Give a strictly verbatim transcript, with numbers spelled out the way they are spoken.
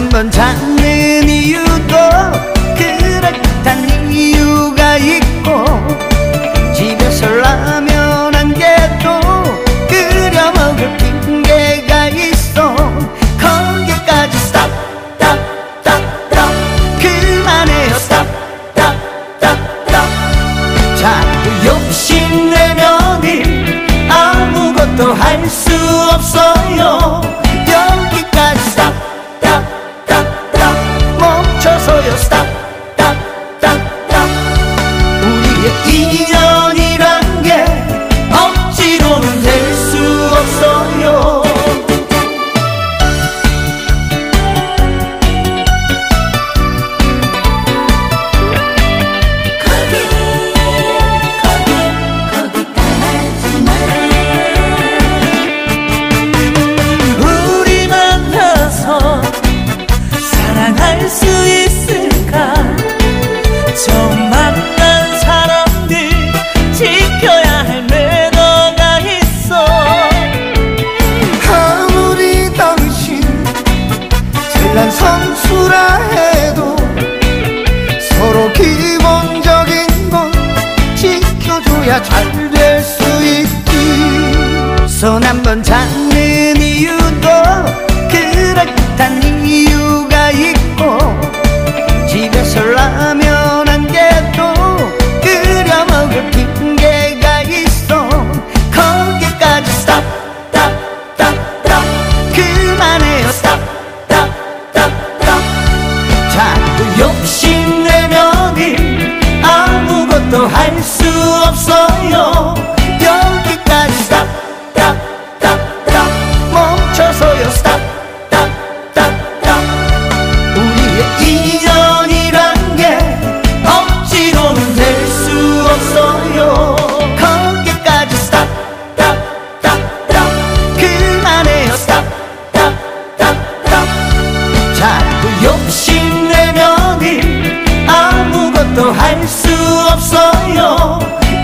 한번 찾는 이유도 그럴듯한 이유가 있고, 집에서 라면 한 개도 끓여 먹을 핑계가 있어. 거기까지 스탑 스탑 스탑 스탑 그만해요. 스탑 스탑 스탑 스탑 자꾸 욕심내면은 아무것도 할 수 없어요. 여기까지 스탑 스탑 스탑 스탑 멈춰서요. 스탑 스탑 스탑 스탑 우리의 인연이란 게 억지로는 될 수 없어요. 할 수 있을까? 처음 만난 사람들 지켜야 할 매너가 있어. 아무리 당신 잘난 선수라 해도 서로 기본적인 건 지켜줘야 잘 될 수 있지. 손 한번 잡는 이유도 그럴듯한 이유가 있고, 집에서 라면 한 개도 끓여 먹을 핑계가 있어. 거기까지 스탑 스탑 스탑 스탑 그만해요. 스탑 스탑 스탑 스탑 자꾸 욕심내면은 아무것도 할 수 없어요. 여기까지 스탑 스탑 스탑 스탑 멈춰서요. 스탑 스탑 스탑 스탑 우리의 인연이란 게 억지로는 될 수 없어요. 거기까지 스탑 스탑 스탑 스탑 그만해요. 스탑 스탑 스탑 스탑 자꾸 욕심내면은 아무것도 할 수 없어요.